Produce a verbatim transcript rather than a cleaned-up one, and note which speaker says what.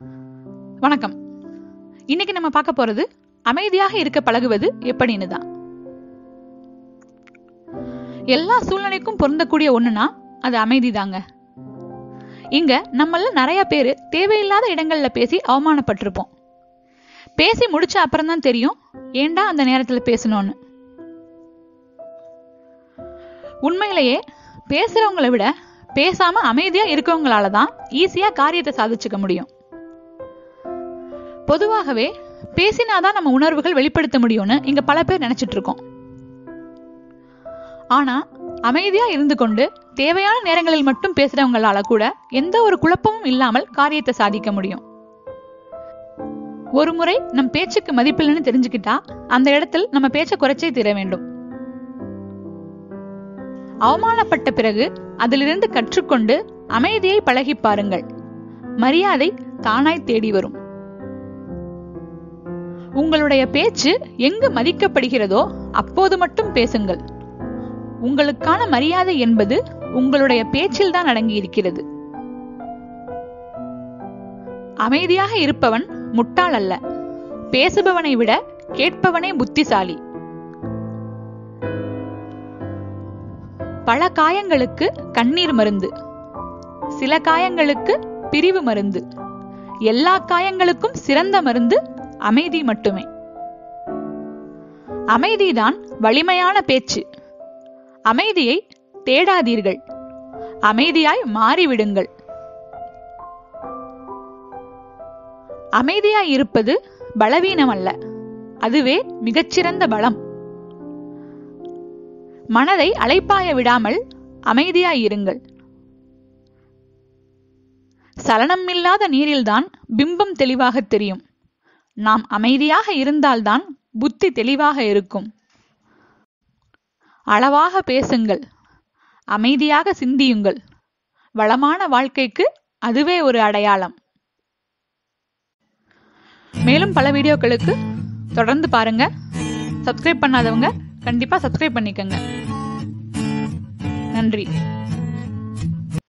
Speaker 1: வணக்கம். இன்னைக்கு நம்ம பார்க்க போறது அமைதியாக இருக்க பழகுவது எப்படின்னு தான். எல்லா சூழ்நிலைக்கும் பொருந்தக்கூடிய ஒண்ணுனா அது அமைதி தாங்க. இங்க நம்மள நிறைய பேரு தேவையில்லாத இடங்கள்ல பேசி அவமானப்பட்டிருப்போம். பேசி முடிச்ச அப்புறம் தான் தெரியும் ஏண்டா அந்த நேரத்துல பேசணும்னு. உண்மையிலேயே பேசுறவங்களை விட பேசாம அமைதியா இருக்கவங்களால தான் ஈஸியா காரியத்தை சாதிச்சுக்க முடியும். பொதுவாகவே பேசினாதான் நம்ம உணர்வுகள் வெளிப்படுத்த முடியும்னு இங்க பல பேர் நினைச்சிட்டு இருக்கோம். ஆனா அமைதியா இருந்து கொண்டு தேவையான நேரங்களில் மட்டும் பேசுறவங்களால கூட எந்த ஒரு குழப்பமும் இல்லாமல் காரியத்தை சாதிக்க முடியும். ஒரு முறை நம் பேச்சுக்கு மதிப்பில்லைன்னு தெரிஞ்சுக்கிட்டா அந்த இடத்தில் நம்ம பேச்சை குறைச்சே தீர வேண்டும். அவமானப்பட்ட பிறகு அதிலிருந்து கற்றுக்கொண்டு அமைதியை பழகி பாருங்கள். மரியாதை தானாய் தேடி வரும். உங்களுடைய பேச்சு எங்கு மதிக்கப்படுகிறதோ அப்போது மட்டும் பேசுங்கள். உங்களுக்கான மரியாதை என்பது உங்களுடைய பேச்சில் தான் அடங்கி இருக்கிறது. அமைதியாக இருப்பவன் முட்டாள் அல்ல, பேசுபவனை விட கேட்பவனே புத்திசாலி. பல காயங்களுக்கு கண்ணீர் மருந்து, சில காயங்களுக்கு பிரிவு மருந்து, எல்லா காயங்களுக்கும் சிறந்த மருந்து அமைதி மட்டுமே. அமைதிதான் வலிமையான பேச்சு. அமைதியை தேடாதீர்கள், அமைதியாய் மாறிவிடுங்கள். அமைதியாய் இருப்பது பலவீனம் அல்ல, அதுவே மிகச்சிறந்த பலம். மனதை அலைப்பாய விடாமல் அமைதியாய் இருங்கள். சலனம் இல்லாத நீரில்தான் பிம்பம் தெளிவாக தெரியும். நாம் அமைதியாக இருந்தால்தான் புத்தி தெளிவாக இருக்கும். அளவாக பேசுங்கள், அமைதியாக சிந்தியுங்கள். வளமான வாழ்க்கைக்கு அதுவே ஒரு அடையாளம். மேலும் பல வீடியோக்களுக்கு தொடர்ந்து பாருங்க. சப்ஸ்கிரைப் பண்ணாதவங்க கண்டிப்பா சப்ஸ்கிரைப் பண்ணிக்கங்க. நன்றி.